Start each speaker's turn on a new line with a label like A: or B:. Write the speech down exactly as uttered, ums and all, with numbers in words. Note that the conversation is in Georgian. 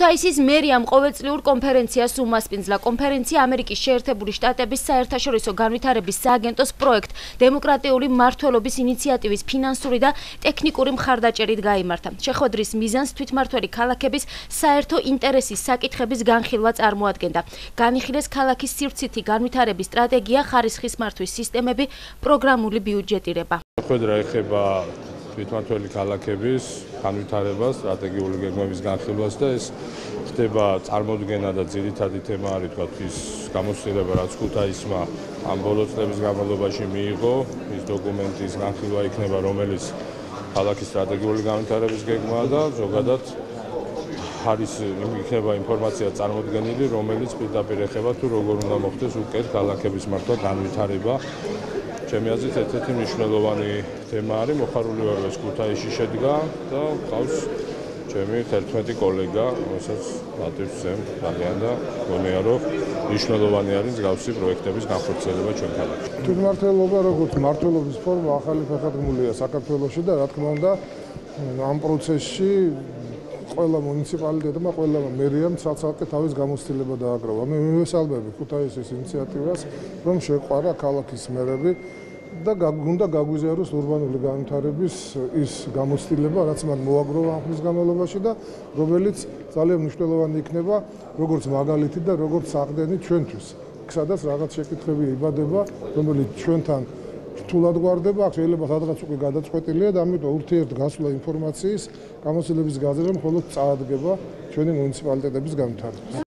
A: ქუთაისის მერიამ ყოველწლიურ კონფერენციას უმასპინძლა. კონფერენცია ამერიკის შეერთებული შტატების საერთაშორისო განვითარების სააგენტოს პროექტ დემოკრატიული მმართველობის ინიციატივის ფინანსური და ტექნიკური მხარდაჭერით გაიმართა. შეხვედრის მიზანს თვითმმართველი ქალაქების საერთო ინტერესის საკითხების განხილვა წარმოადგენდა. განიხილეს ქალაქის სივრცითი განვითარების სტრატეგია, ხარისხის მართვის სისტემები, პროგრამული ბიუჯეტირება.
B: შეხვედრა ეხება თვითმმართველი ქალაქების განვითარებას, სტრატეგიული გეგმების განხილვას და ეს ხდება წარმოდგენა და ძირითადი თემა არის თქვა ის გამოცდილება, რაც ქუთაისმა ამ ბოლო წლების განმავლობაში მიიღო, ის დოკუმენტის განხილვა იქნება, რომელიც ქალაქის სტრატეგიული განვითარების გეგმაა და ზოგადად არის იქნება ინფორმაცია წარმოდგენილი, რომელიც პირდაპირ ეხება თუ როგორ უნდა მოხდეს უკეთ ქალაქების მართვა განვითარება. ჩემი აზრით ერთ-ერთი მნიშვნელოვანი თემა არის, მოხარული ვარ ეს ქუთაისში შედგა და ყავს ჩემი თერთმეტი კოლეგა, რომელსაც პატივს ვცემ ძალიან და მგონია რომ მნიშვნელოვანი არის მსგავსი პროექტების განხორციელება ჩვენ ქალაქში.
C: თვითმმართველობა როგორც მმართველობის ფორმა ახალი ფეხადღმულია საქართველოში და რა თქმა უნდა ამ პროცესში ყველა მუნიციპალიტეტმა, ყველა მერიამ ცალ-ცალკე თავის გამოცდილება დააგროვა. მე მივესალმები ქუთაისის ინიციატივას, რომ შეყვარა ქალაქის მერები და უნდა გაგვიზიაროს ურბანული განვითარების ის გამოცდილება, რაც მათ მოაგროვა ამ ხნის განმავლობაში და რომელიც ძალიან მნიშვნელოვანი იქნება, როგორც მაგალითი და როგორც საყრდენი ჩვენთვის. სადაც რაღაც შეკითხვები იბადება, რომელიც ჩვენთან რთულად გვარდება, აქ შეიძლება სადღაც უკვე გადაწყვეტილია და ამიტომ ურთიერთგასვლა ინფორმაციის გამოცდილების გაზრდა მხოლოდ წაადგება ჩვენი მუნიციპალიტეტების განვითარებას.